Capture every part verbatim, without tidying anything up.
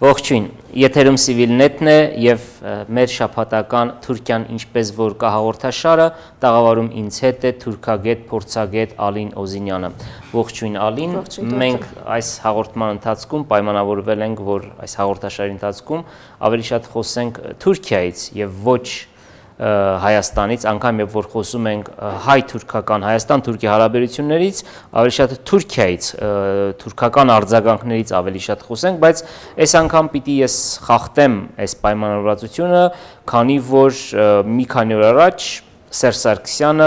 Ողջույն, եթերում Civilnet-ն է եւ մեր շաբաթական Թուրքիան ինչպես որ կա հաղորդաշարը տաղավարում ինձ հետ է թուրքագետ փորձագետ Ալին Օզինյանը։ Ողջույն Ալին, մենք այս հաղորդման ընթացքում պայմանավորվել ենք, որ այս հաղորդաշարի ընթացքում ավելի շատ խոսենք Թուրքիայից եւ ոչ Հայաստանից, անգամ երբ որ խոսում ենք հայ-թուրքական Հայաստան-Թուրքիա հարաբերություններից, ավելի շատ Թուրքիայից, թուրքական արձագանքներից ավելի շատ խոսենք, բայց այս անգամ պիտի ես խախտեմ այս պայմանավորվածությունը, քանի որ մի քանի օր առաջ Սերժ Սարգսյանը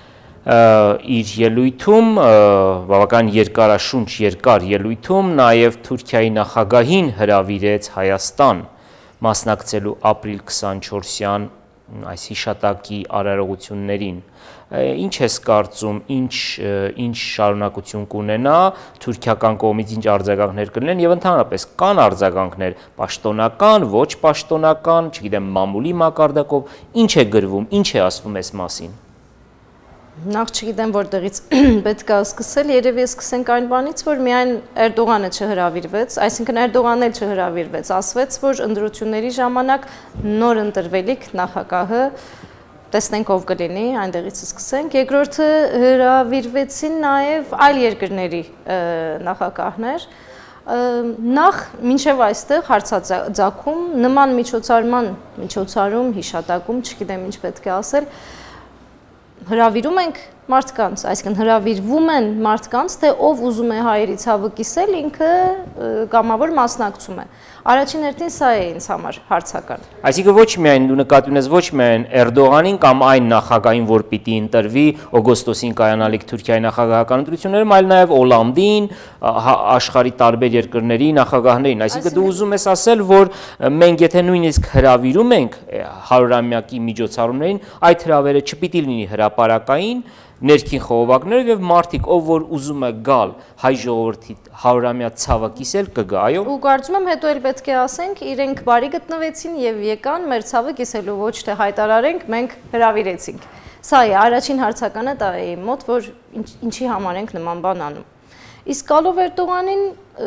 իր ելույթում, բավական երկարաշունչ երկար ելույթում, նաև Թուրքիայի նախագահին հրավիրեց Հայաստան մասնակցելու ապրիլ քսանչորսյան այս հիշատակի արարողություններին, ինչ ես կարծում, ինչ, ինչ շարունակություն կունենա, թուրքիական կողմից ինչ արձագանքներ կլինեն եւ ընդհանրապես կան արձագանքներ պաշտոնական, ոչ պաշտոնական, չգիտեմ, մամուլի մակարդակով, ինչ է գրվում, ինչ է ասվում այս մասին։ Նախ չգիտեմ որտեղից պետք է սկսել, երևի սկսենք այն բանից, որ միայն Էրդողանը չհրավիրվեց, այսինքն Էրդողանն էլ չհրավիրվեց, ասվեց, որ ընտրությունների ժամանակ նոր ընտրվելիք նախագահը տեսնենք ով կլինի, այնտեղից սկսենք, երկրորդը հրավիրվեցին նաև այլ երկրների նախագահներ, նախ մինչև այստեղ հարցաձակում, նման միջոցառման, միջոցառում, հիշատակում, չգիտեմ ինչ պետք է ասել, հրավիրում ենք մարդկանց, այսինքն հրավիրվում են մարդկանց, թե ով ուզում է հայերի ցավը կիսել, ինքը կամավոր մասնակցում է։ Առաջին հերթին սա է ինձ համար հարցական։ Այսինքն ոչ միայն դու նկատի ունես ոչ միայն Էրդողանին կամ այն նախագահին, որ պիտի ընտրվի օգոստոսին կայանալիք Թուրքիայի նախագահական ընտրություններում, այլ նաև Օլանդին, աշխարհի տարբեր երկրների նախագահներին։ Այսինքն դու ուզում ես ասել, որ մենք եթե նույնիսկ հրավիրում ենք հարյուրամյակի միջոցառումներին, այդ հրավերը չպիտի լինի հրապարակային, ներքին խողովակներով եւ մարդիկ, ով որ ուզում է գալ հայ ժողովրդի հարյուրամյա ցավը կիսել կգա, այո։ Ու կարծում եմ հետո էլ պետք է ասենք, իրենք բարի գտնվեցին եւ եկան մեր ցավը կիսելու, ոչ թե հայտարարենք, մենք հրավիրեցինք։ Սա է առաջին հարցականը դա է իմ մոտ, որ ինչի համար ենք նման բան անում։ Իսկ գալով Էրդողանին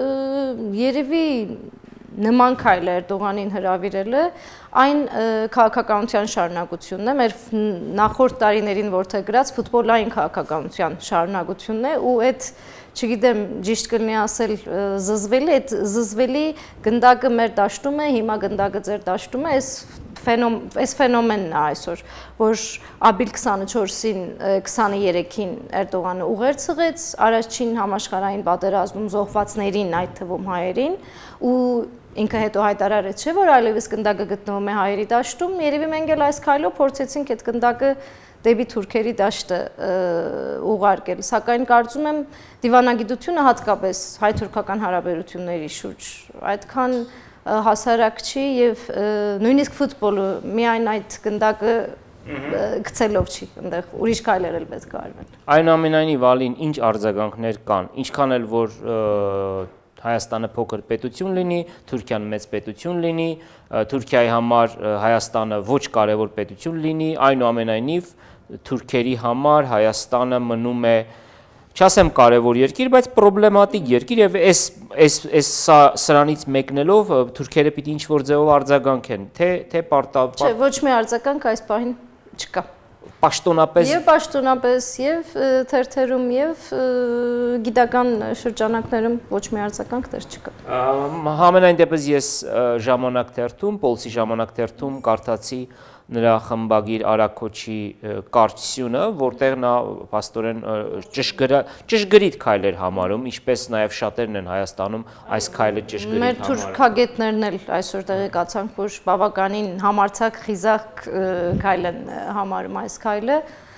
երևի նման քայլը Էրդողանին հրավիրելը այն քաղաքականության շարունակությունն է, մեր նախորդ տարիներին որդեգրած ֆուտբոլային քաղաքականության շարունակությունն է ու այդ, չգիտեմ, ճիշտ կլինի ասել զզվելի, այդ զզվելի գնդակը մեր դաշտում է, հիմա գնդակը ձեր դաշտում է, այս ֆենոմենն է այսօր, որ ապրիլ քսանչորսին, քսաներեքին Էրդողանը ուղեր ցղեց առաջին համաշխարհային պատերազմում զոհվածներին, այդ թվում հայերին, ու ինքը հետո հայտարարեց, չէ՞ որ այլևս գնդակը գտնվում է հայերի դաշտում, երևի մենք էլ այս քայլով փորձեցինք այդ գնդակը դեպի թուրքերի դաշտը ուղարկել, սակայն կարծում եմ դիվանագիտությունը հատկապես հայ-թուրքական հարաբերությունների շուրջ այդքան հասարակ չի եւ նույնիսկ ֆուտբոլը միայն այդ գնդակը գցելով չի, այնտեղ ուրիշ քայլեր էլ պետք է արվեն։ Այնուամենայնիվ Ալին, ինչ արձագանքներ կան, ինչքան էլ որ Հայաստանը փոքր պետություն լինի, Թուրքիան մեծ պետություն լինի, Թուրքիայի համար Հայաստանը ոչ կարևոր պետություն լինի, այնուամենայնիվ թուրքերի համար Հայաստանը մնում է, չասեմ կարևոր երկիր, բայց պրոբլեմատիկ երկիր եւ այս այս այս սրանից մեկնելով թուրքերը պիտի ինչ-որ ձևով արձագանքեն, թե թե պարտավ։ Չէ, ոչ մի արձագանք այս պահին չկա։ Պաշտոնապես եւ պաշտոնապես եւ թերթերում եւ գիտական շրջանակներում ոչ մի արձագանք դեռ չկա։ Համենայն դեպս ես ժամանակ թերթում, Պոլսի ժամանակ թերթում կարդացի նրա խմբագիր Արաքոչի կարծիությունը, որտեղ նա փաստորեն ճշգրիտ քայլեր համարում, ինչպես նաև շատերն են Հայաստանում այս քայլը ճշգրիտ համարում։ Մեր թուրքագետներն էլ այսօր տեղեկացանք, որ բավականին համարձակ խիզախ քայլ են համարում այս քայլը,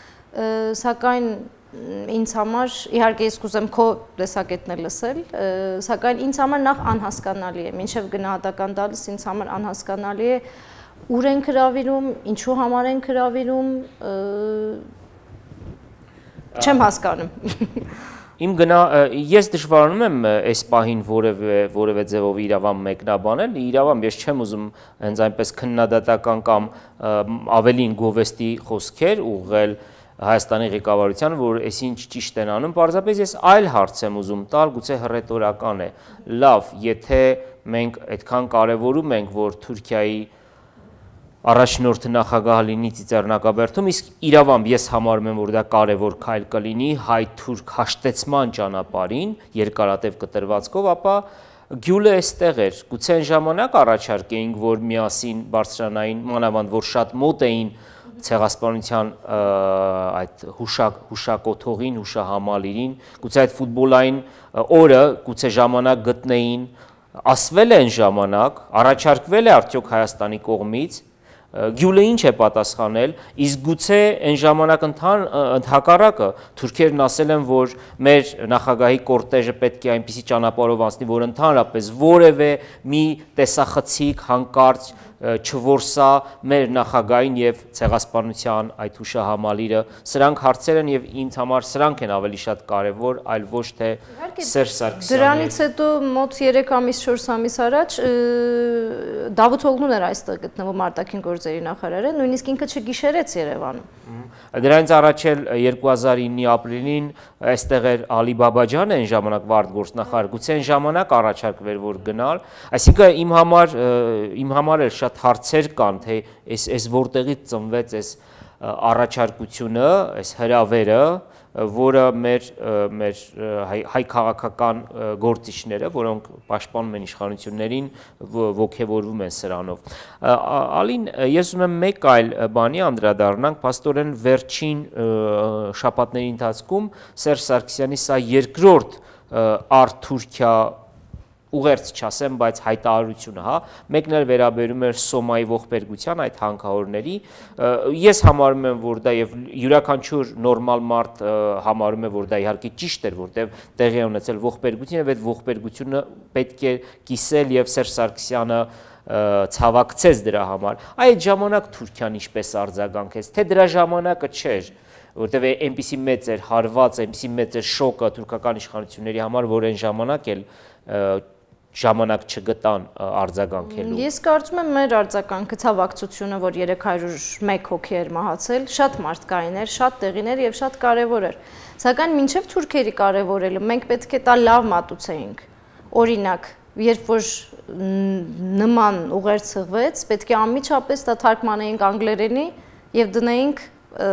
սակայն ինձ համար, իհարկե ես կուզեմ քո տեսակետն էլ լսել, սակայն ինձ համար նախ անհասկանալի է, մինչև գնահատական տալիս ինձ համար անհասկանալի է ուր ենք հրավիրում, ինչու համար ենք հրավիրում, չեմ հասկանում։ Իմ գնա, ես դժվարանում եմ այս պահին որևէ որևէ ձևով իրավամբ մեկնաբանել, իրավամբ ես չեմ ուզում հենց այնպես քննադատական կամ ավելին գովեստի խոսքեր ուղղել Հայաստանի ղեկավարությանը, որ այս ինչ ճիշտ են անում, պարզապես ես այլ հարց եմ ուզում տալ, գուցե հռետորական է։ Լավ, եթե մենք այդքան կարևորում ենք, որ Թուրքիայի առաջնորդը նախագահ լինի ծիծեռնակաբերդում, իսկ իրավամբ ես համարում եմ, որ դա կարևոր քայլ կլինի հայ-թուրք հաշտեցման ճանապարհին, երկարատև կտրվածքով, ապա գյուլը այստեղ էր։ Գուցե այն ժամանակ առաջարկեինք, որ միասին բարձրանային, մանավանդ որ շատ մոտ էին ցեղասպանության այդ հուշակոթողին, հուշահամալիրին, գուցե այդ ֆուտբոլային օրը գուցե ժամանակ գտնեին, ասվել է այն ժամանակ, առաջարկվել է արդյոք Հայաստանի կողմից, գյուլը ինչ է պատասխանել, իսկ գուցե այն ժամանակ ընդհակառակը թուրքերն ասել են, որ մեր նախագահի կորտեժը պետք է այնպիսի ճանապարհով անցնի, որ ընդհանրապես որևէ մի տեսախցիկ, հանկարծ չորսա մեր նախագահին եւ ցեղասպանության այդ հուշահամալիրը, սրանք հարցեր են եւ ինձ համար սրանք են ավելի շատ կարեւոր, այլ ոչ թե Սերժ Սարգսյանը։ Դրանից հետո մոտ երեք ամիս, չորս ամիս առաջ Դավութ Օղլուն էր այստեղ գտնվում արտաքին գործերի նախարարը, նույնիսկ ինքը չգիշերեց Երևանում։ Դրանից առաջ էլ երկու հազար իննի ապրիլին այստեղ էր Ալի Բաբաջանը, այն ժամանակ վարդգործնախարար, գուցե այն ժամանակ առաջարկվեր, որ գնալ, այսինքն իմ համար իմ համար էլ շատ հարցեր կան, թե այս այս որտեղից ծնվեց այս առաջարկությունը, այս հրավերը, որը մեր մեր հայ քաղաքական գործիչները, որոնք պաշտպանում են իշխանություններին, ոգևորվում են սրանով։ Ալին, ես ուզում եմ մեկ այլ բանի անդրադառնանք, փաստորեն վերջին շաբաթների ընթացքում Սերժ Սարգսյանի սա երկրորդ առ-Թուրքիա ուղերձ չասեմ, բայց հայտարարությունը, հա, մեկն էլ վերաբերում էր Սոմայի ողբերգության այդ հանքահորների, ես համարում եմ, որ դա եւ յուրաքանչյուր նորմալ մարդ համարում է, որ դա իհարկե ճիշտ էր, որտեղ տեղի է ունեցել ողբերգությունը եւ այդ ողբերգությունը պետք է կիսել եւ Սերժ Սարգսյանը ցավակցեց դրա համար։ Այդ ժամանակ Թուրքիան ինչպես արձագանքեց, թե դրա ժամանակը չէր, որտեղ այնպիսի մեծ էր հարված, այնպիսի մեծ էր շոկը թուրքական իշխանությունների համար, որ այն ժամանակ էլ ժամանակ չգտան արձագանքելու։ Ես կարծում եմ մեր արձագանքը ցավակցությունը, որ երեք հարյուր մեկ հոգի էր մահացել, շատ մարդկային էր, շատ տեղին էր եւ շատ կարեւոր էր։ Սակայն մինչեւ թուրքերի կարեւորելը մենք պետք է դա լավ մատուցեինք։ Օրինակ, երբ որ նման ուղերձ հղվեց, պետք է անմիջապես դա թարգմանեինք անգլերենի եւ դնեինք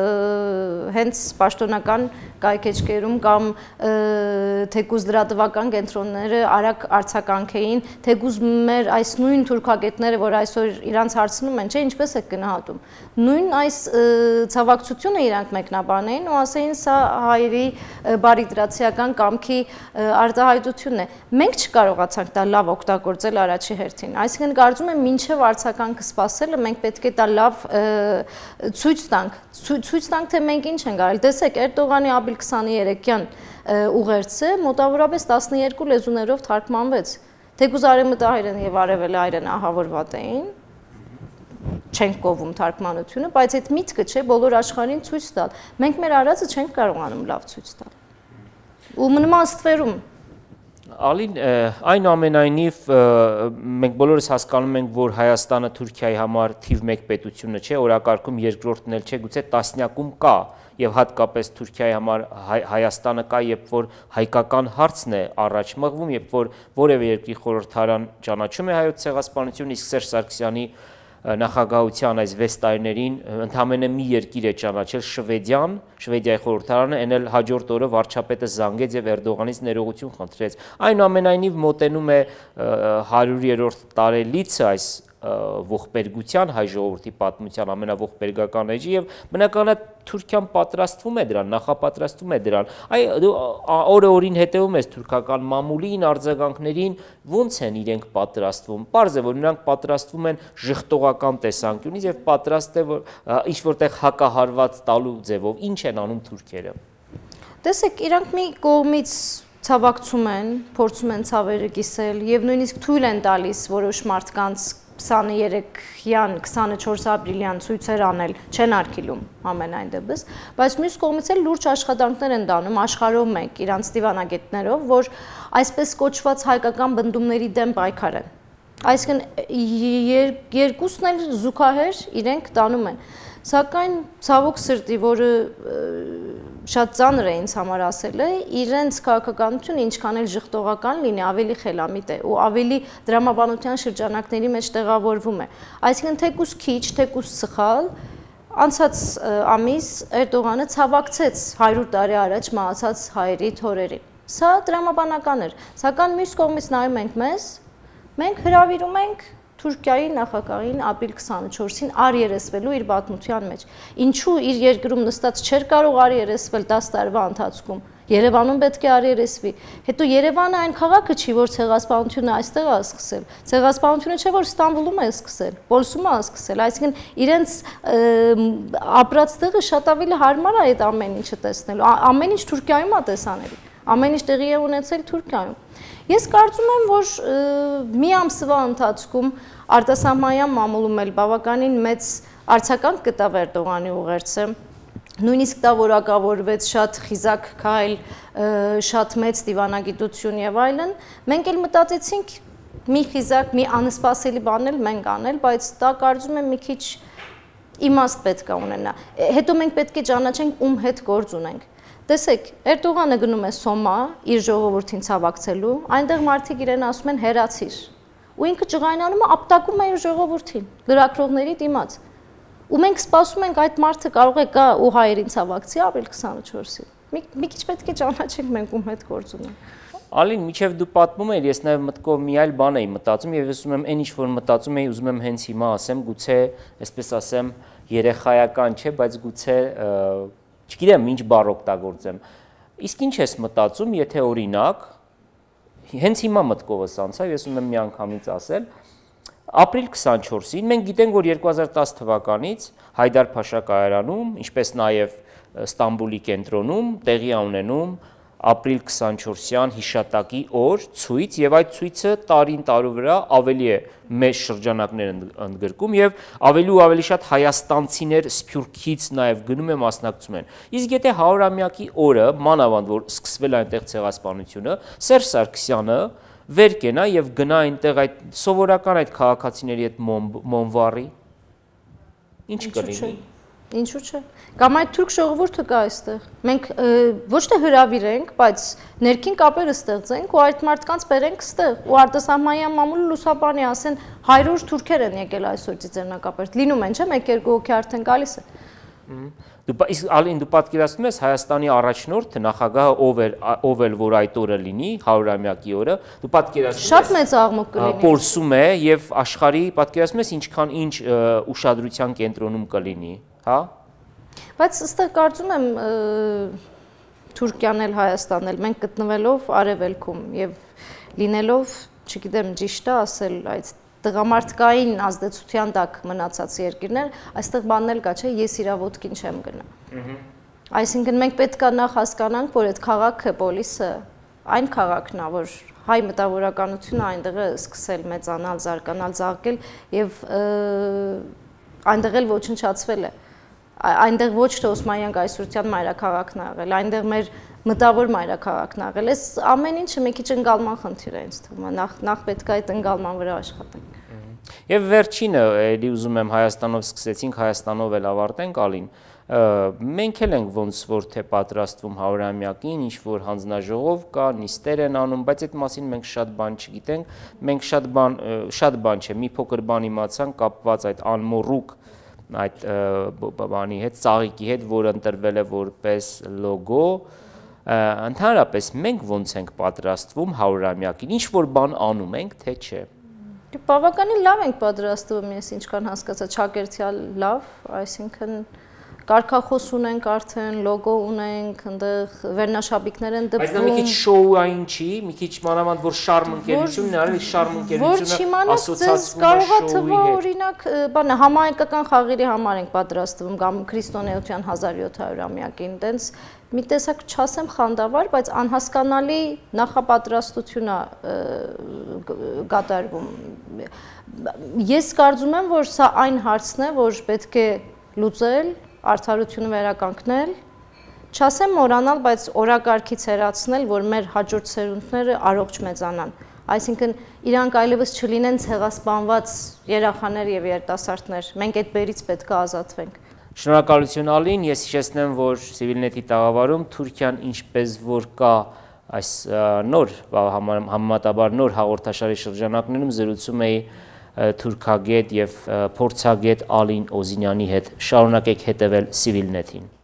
հենց պաշտոնական կայքեջկերում կամ թեկուզ դրատվական կենտրոնները արագ արձագանքեին, թեկուզ մեր այս նույն թուրքագետները, որ այսօր իրանց հարցնում են, չէ, ինչպես եք գնահատում, նույն այս ցավակցությունը իրանք մեկնաբանեին ու ասեին սա հայերի բարիդրացիական կամքի արտահայտությունն է։ Մենք չկարողացանք դա լավ օգտագործել առաջի հերթին, այսինքն կարծում եմ մինչև արձագանքը սպասելը մենք պետք է դա լավ ցույց տանք, ցույց տանք, թե մենք ինչ ենք արել։ Տեսեք, Էրդողանի ապրիլ քսաներեքյան ուղերձը մոտավորապես տասնյոթ լեզուներով թարգմանվեց։ Թեկուզ արևմտահայերեն եւ արևելահայերեն ահավորված էին, չենք կովում թարգմանությունը, բայց այդ միտքը չէ բոլոր աշխարհին ցույց տալ։ Մենք մեր արածը չենք կարողանում լավ ցույց տալ։ Ու նման ստվերում Ալին, այնուամենայնիվ մենք բոլորս հասկանում ենք, որ Հայաստանը Թուրքիայի համար թիվ մեկ պետությունը չէ, օրակարգում երկրորդն էլ չէ, գուցե տասնյակում կա եւ հատկապես Թուրքիայի համար Հայաստանը կա, երբ որ հայկական հարցն է առաջ մղվում, երբ որ որևէ երկրի խորհրդարան ճանաչում է հայոց ցեղասպանությունը, իսկ Սերժ Սարգսյանի նախագահության այս վեց տարիներին ընդամենը մի երկիր է ճանաչել Շվեդիան, Շվեդիայի խորհրդարանը, այն էլ հաջորդ օրը վարչապետը զանգեց եւ Էրդողանից ներողություն խնդրեց։ Այնուամենայնիվ մոտենում է հարյուրերորդ տարելիցը այս ողբերգության հայ ժողովրդի պատմության ամենաողբերգական էջի եւ բնականաբար Թուրքիան պատրաստվում է դրան, նախապատրաստվում է դրան։ Այ օրը օրին հետևում ես թուրքական մամուլին, արձագանքներին, ոնց են իրենք պատրաստվում։ Պարզ է, որ նրանք պատրաստվում են ժխտողական տեսանկյունից եւ պատրաստ է որ ինչ որտեղ հակահարված տալու ձևով։ Ինչ են անում թուրքերը։ Տեսեք, իրանք մի կողմից ցավակցում են, փորձում են ցավերը կիսել եւ նույնիսկ թույլ են տալիս որոշ մարդկանց քսաներեքյան, քսանչորս ապրիլյան ցույցեր անել, չեն արգելում ամենայն դեպս, բայց մյուս կողմից էլ լուրջ աշխատանքներ են դանում աշխարհով մեկ իրանց դիվանագետներով, որ այսպես կոչված հայկական բնդումների դեմ պայքարեն։ Այսինքն երկուսն էլ զուգահեռ իրենք տանում են։ Սակայն ցավոք սրտի, որը շատ ծանր է ինձ համար ասել է, իրենց քաղաքականությունը ինչքան էլ ժխտողական լինի, ավելի խելամիտ է ու ավելի դրամաբանության շրջանակների մեջ տեղավորվում է։ Այսինքն թեկուզ քիչ, թեկուզ սխալ, անցած ամիս Էրդողանը ցավակցեց հարյուր տարի առաջ մահացած հայերի թորերին։ Սա դրամաբանական էր, սակայն մյուս կողմից նայում ենք մեզ, մենք հրավիրում ենք Թուրքիայի նախագահին ապրիլ քսանչորսին արիերեսվելու իր պատմության մեջ։ Ինչու իր երկրում նստած չէր կարող արիերեսվել դաս տարվա ընթացքում։ Երևանում պետք է արիերեսվի։ Հետո Երևանը այն քաղաքը չի, որ ցեղասպանությունը այստեղ է սկսել։ Ցեղասպանությունը չէ, որ Ստամբուլում է սկսել, Պոլսում է սկսել, այսինքն իրենց ապրած տեղը շատ ավելի հարմար է այդ ամեն ինչը տեսնելու։ Ամեն ինչ Թուրքիայում է տեսանելի։ Ամեն ինչ տեղի է ունեցել Թուրքիայում։ Ես կարծում եմ, որ մի ամսվա ընթացքում արտասահմանյան մամուլում էլ բավականին մեծ արձագանք գտավ Էրդողանի ուղերձը, նույնիսկ դա որակավորվեց շատ խիզակ քայլ, շատ մեծ դիվանագիտություն եւ այլն, մենք էլ մտածեցինք մի խիզակ, մի անսպասելի բան էլ մենք անել, բայց դա կարծում եմ մի քիչ իմաստ պետք է ունենա։ Հետո մենք պետք է ճանաչենք ում հետ գործ ունենք։ Տեսեք, Էրդողանը գնում է Սոմա իր ժողովրդին ցավակցելու, այնտեղ մարդիկ իրեն ասում են հերացիր։ Ու ինքը ջղայնանում է, ապտակում է իր ժողովրդին, լրագրողների դիմաց։ Ու մենք սպասում ենք այդ մարդը կարող է գա ու հայերին ցավակցի ապրիլ քսանչորսին։ Մի քիչ պետք է ճանաչենք մենք ում հետ գործ ունենք։ Ալին, միջև դու պատմում ես, ես նաև մտքով մի այլ բան էի մտածում եւ ես ուզում եմ այն ինչ որ մտածում էի, ուզում եմ հենց հիմա ասեմ, գուցե, այսպես ասեմ, երեխայական չէ, բայց գուցե չգիտեմ ինչ բառ օգտագործեմ։ Իսկ ինչ ես մտածում, եթե օրինակ հենց հիմա մտքովս անցավ, ես ուզում եմ միանգամից ասել, ապրիլ քսանչորսին մենք գիտենք, որ երկու հազար տասը թվականից Հայդար Փաշա կայարանում, ինչպես նաև Ստամբուլի կենտրոնում տեղի է ունենում ապրիլ քսանչորսյան հիշատակի օր ցույց եւ այդ ցույցը տարին տարու վրա ավելի է մեծ շրջանակներ ընդգրկում եւ ավելի ու ավելի շատ հայաստանցիներ Սփյուռքից նաեւ գնում են մասնակցում են։ Իսկ եթե հարյուրամյակի օրը մանավանդ որ սկսվել այնտեղ ցեղասպանությունը, Սերժ Սարգսյանը վեր կենա եւ գնա այնտեղ այդ սովորական այդ քաղաքացիների հետ Մոնվարի, ինչ կլինի։ Ինչու՞ չէ։ Կամ այդ թուրք ժողովուրդը կա այստեղ։ Մենք ոչ թե հրավիրենք, բայց ներքին կապերը ստեղծենք ու այդ մարդկանց բերենք ստեղ ու արտասահմանյան մամուլը լուսաբանի ասեն հարյուր թուրքեր են եկել այսօր ծիծեռնակապերտ։ Լինում են, չէ՞, մեկ երկու հոգի արդեն գալիս է։ Դու իսկ Ալին դու պատկերացնում ես Հայաստանի առաջնորդը նախագահը ով էր ով էլ որ այդ օրը լինի հարյուրամյակի օրը դու պատկերացնում ես շատ մեծ աղմուկ կլինի Պոլսում է եւ աշխարհի պատկերացնում ես ինչքան ինչ ուշադրության կենտրոնում կլինի, հա։ Բայց ըստեղ կարծում եմ Թուրքիան էլ Հայաստանն էլ մենք գտնվելով արևելքում եւ լինելով, չգիտեմ, ճիշտ է ասել, այդ տղամարդկային ազդեցության տակ մնացած երկիրներ, այստեղ բանն էլ կա, չէ, ես իրավոտքին չեմ գնա։ Այսինքն մենք պետք է նախ հասկանանք, որ այդ քաղաքը, Պոլիսը, այն քաղաքն է, որ հայ մտավորականությունը այնտեղ է սկսել մեծանալ, զարգանալ, ծաղկել եւ այնտեղ էլ ոչնչացվել է։ Այնտեղ ոչ թե Օսմանյան կայսրության մայրաքաղաքն է եղել, այնտեղ մեր մտավոր մայրաքաղաքն է եղել։ Այս ամեն ինչը մի քիչ ընկալման խնդիր է ինձ թվում, նախ նախ պետք է այդ ընկալման վրա աշխատենք։ Եվ վերջինը, էլի ուզում եմ Հայաստանով սկսեցինք, Հայաստանով էլ ավարտենք, Ալին։ Մենք էլ ենք ոնց որ թե պատրաստվում հարյուրամյակին, ինչ որ հանձնաժողով կա, նիստեր են անում, բայց այդ մասին մենք շատ բան չգիտենք։ Մենք շատ բան շատ բան չէ, մի փոքր բան իմացանք կապված այդ անմոռուկ այդ բանի հետ, ծաղիկի հետ, որ ընտրվել է որպես լոգո, ընդհանրապես մենք ոնց ենք պատրաստվում հարյուրամյակին, ինչ որ բան անում ենք, թե չէ։ Բավականին լավ ենք պատրաստվում, ես ինչքան հասկացա, ճակերտյալ լավ, այսինքն կարգախոս ունենք արդեն, լոգո ունենք, այնտեղ վերնաշապիկներ են դպվում։ Բայց դա մի քիչ շոուային չի, մի քիչ մանավանդ որ շարմ ընկերությունն է, արել շարմ ընկերությունը ասոցացվում է շոուի հետ։ Օրինակ, բանը համահայկական խաղերի համար ենք պատրաստվում կամ քրիստոնեության հազար յոթ հարյուրամյակին, տենց մի տեսակ չասեմ խանդավառ, բայց անհասկանալի նախապատրաստություն է կատարվում։ Ես կարծում եմ, որ սա այն հարցն է, որ պետք է լուծել, արդարությունը վերականգնել, չասեմ մոռանալ, բայց օրակարգից հեռացնել, որ մեր հաջորդ սերունդները առողջ մեծանան։ Այսինքն իրանք այլևս չլինեն ցեղասպանված երեխաներ եւ երիտասարդներ։ Մենք այդ բերից պետք է ազատվենք։ Շնորհակալություն Ալին, ես հիշեցնեմ, որ Civilnet-ի տաղավարում Թուրքիան ինչպես որ կա այս նոր համեմատաբար նոր հաղորդաշարի շրջանակներում զրուցում էի թուրքագետ եւ փորձագետ Ալին Օզինյանի հետ։ Շարունակեք հետևել Civilnet-ին։